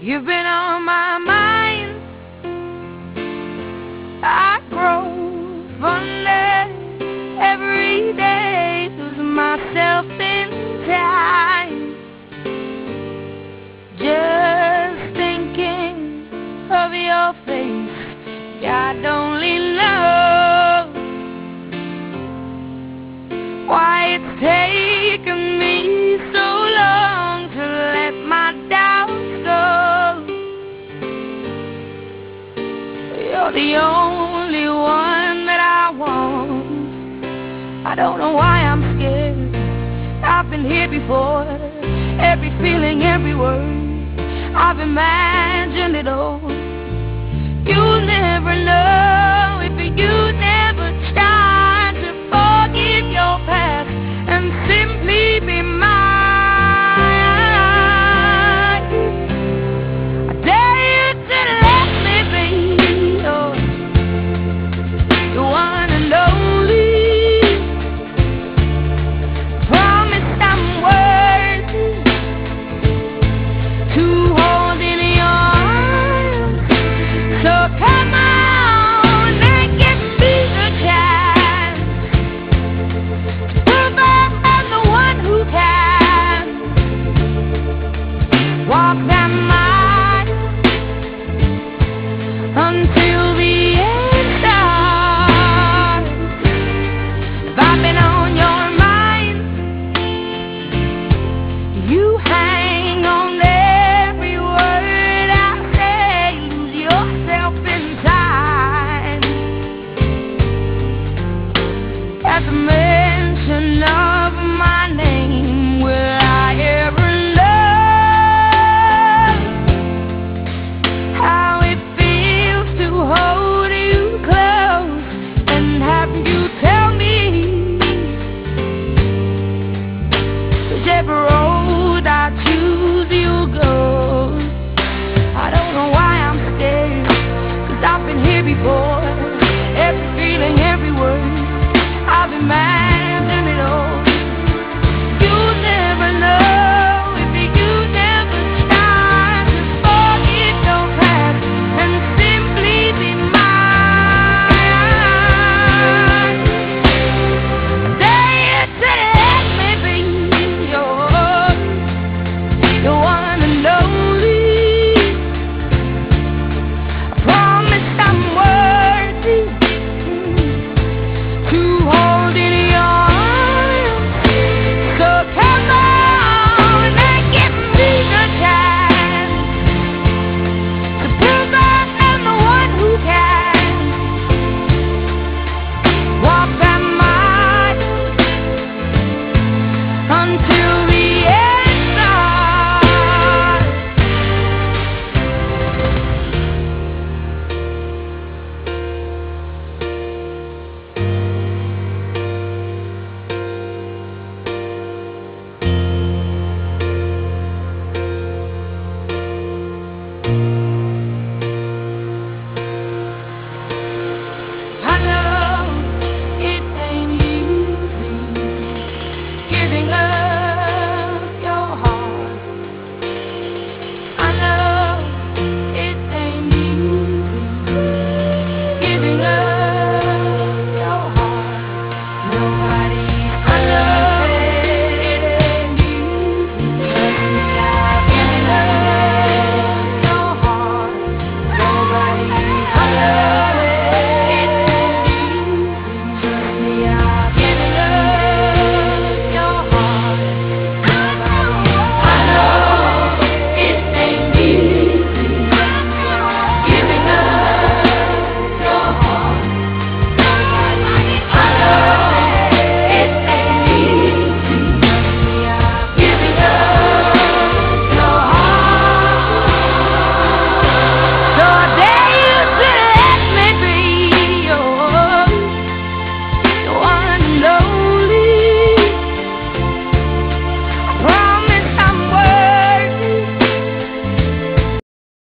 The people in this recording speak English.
You've been on my mind. I grow fonder every day, lose myself in time, just thinking of your face. God only knows why it's taken me so long to let my doubts go. You're the only one that I want. I don't know why I'm scared. I've been here before. Every feeling, every word, I've imagined it all. You'll never know if you never try to forgive your past and simply be mine. I dare you to let me be the one and only. Promise I'm worthy to hold in your arms. So come on and give me the chance to prove I'm the one who can walk that mile until the end starts. If I've been on your mind, you hang on every word I say, lose yourself in time. As a man